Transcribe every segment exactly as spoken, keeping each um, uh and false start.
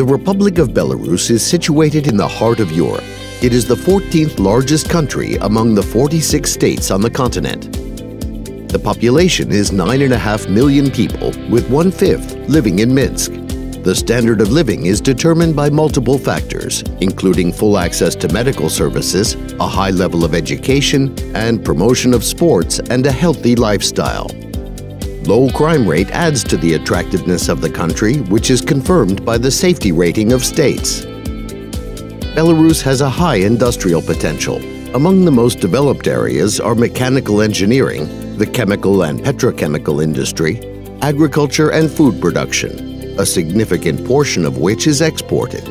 The Republic of Belarus is situated in the heart of Europe. It is the fourteenth largest country among the forty-six states on the continent. The population is nine point five million people, with one-fifth living in Minsk. The standard of living is determined by multiple factors, including full access to medical services, a high level of education, and promotion of sports and a healthy lifestyle. Low crime rate adds to the attractiveness of the country, which is confirmed by the safety rating of states. Belarus has a high industrial potential. Among the most developed areas are mechanical engineering, the chemical and petrochemical industry, agriculture and food production, a significant portion of which is exported.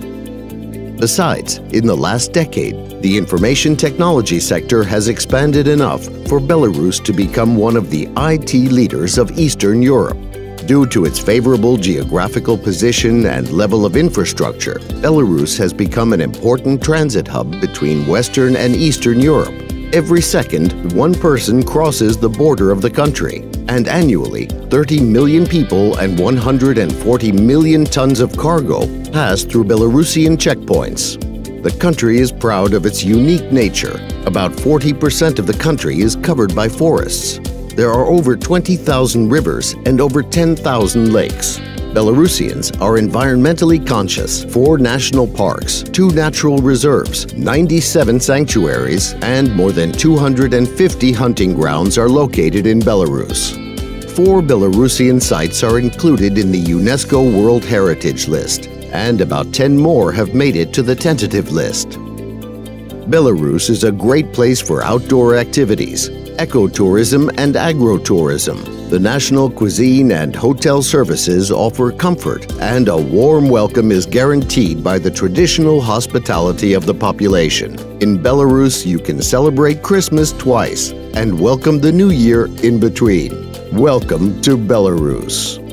Besides, in the last decade, the information technology sector has expanded enough for Belarus to become one of the I T leaders of Eastern Europe. Due to its favorable geographical position and level of infrastructure, Belarus has become an important transit hub between Western and Eastern Europe. Every second, one person crosses the border of the country, and annually, thirty million people and one hundred forty million tons of cargo pass through Belarusian checkpoints. The country is proud of its unique nature. About forty percent of the country is covered by forests. There are over twenty thousand rivers and over ten thousand lakes. Belarusians are environmentally conscious. Four national parks, two natural reserves, ninety-seven sanctuaries, and more than two hundred fifty hunting grounds are located in Belarus. Four Belarusian sites are included in the UNESCO World Heritage List, and about ten more have made it to the tentative list. Belarus is a great place for outdoor activities, ecotourism and agrotourism. The national cuisine and hotel services offer comfort, and a warm welcome is guaranteed by the traditional hospitality of the population. In Belarus, you can celebrate Christmas twice and welcome the New Year in between. Welcome to Belarus.